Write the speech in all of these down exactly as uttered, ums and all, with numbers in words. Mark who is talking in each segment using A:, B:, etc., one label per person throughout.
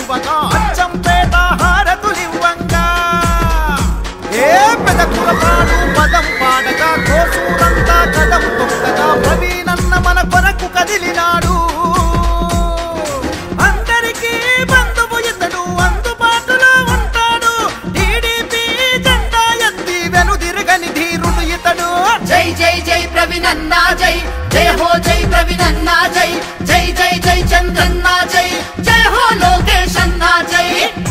A: నడువగా అచ్చంపేట హారతులివ్వంగా ఏ పెదకురపాడు పదం పాడగా కోసూరంతా కదం తొక్కగా ప్రవీణన్న మన కొరకు కదిలినాడు. అందరికీ బంధువు ఇతడు, అందుబాటులో ఉంటాడు. టీడీపీ జెండా ఎత్తి వెనుదిరగని ధీరుడు ఇతడు.
B: జై జై జై ప్రవీణన్న జై, జై హో జై ప్రవీణన్న జై, జై జై జై చంద్రన్న జై, జై హో లోకేష్ అన్న జై.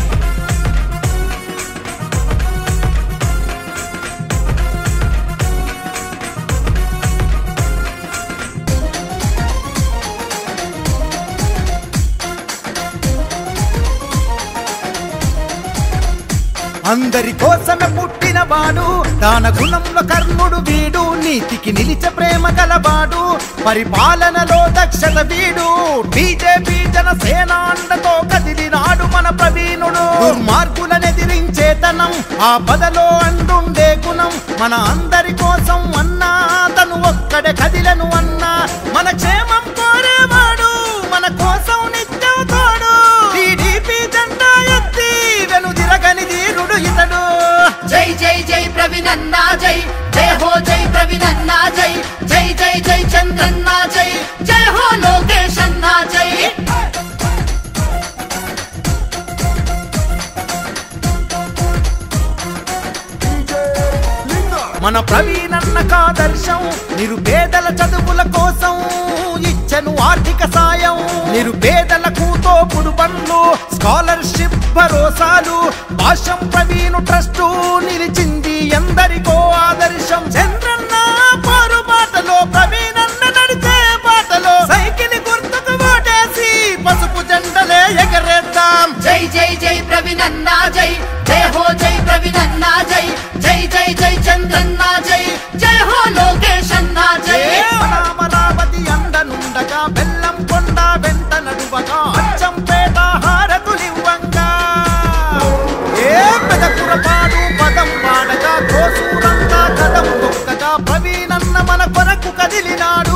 A: అందరి కోసమే పుట్టినవాడు, దాన గుణంలో కర్ణుడు వీడు. నీతికి నిలిచే ప్రేమ గలవాడు, పరిపాలనలో దక్షత వీడు. బీజేపీ జనసేన అండతో కదిలినాడు మన ప్రవీణుడు. దుర్మార్గులనెదిరించేతనం, ఆ పదలో అండుండే గుణం. మన అందరి కోసం అన్నా తను ఒక్కడే కదిలను అన్నా. మన క్షేమం కోరేవాడు, మన కోసం నిత్యం తోడు. టీడీపీ జెండా ఎత్తి వెనుదిరగని ధీరుడు ఇతడు.
B: జై జై జై ప్రవీణన్న జై, జై హో జై ప్రవీణన్న జై, జై జై జై చంద్రన్న జై, జై హో లోకేష్ అన్న జై.
A: మన ప్రవీణన్నకు ఆదర్శం, నిరుపేదల చదువుల కోసం ఇచ్చను ఆర్థిక సాయం. నిరుపేదలకు తోపుడు బండ్లు, స్కాలర్షిప్ భరోసాలు. భాష్యం ప్రవీణు ట్రస్టు నిలిచింది ఎందరికో ఆదర్శం. చంద్రన్న పారు బాటలో, ప్రవీణన్న నడిచే బాటలో. సైకిల్ గుర్తుకు ఓటేసి పసుపు జెండలే ఎగరేద్దాం.
B: జై జై జై ప్రవీణన్న జై, జై హో జై ప్రవీణన్న జై, జై జై జై చంద్రన్న జై, జై హో లోకేష్ అన్న జై.
A: అమరావతి అండనుండగా బెల్లం కొండ వెంట నడువగా అచ్చంపేట హారతులివ్వంగా ఏ పెదకురపాడు పదం పాడగా కోసూరంతా కదం తొక్కగా ప్రవీణన్న మన కొరకు కదిలినాడు.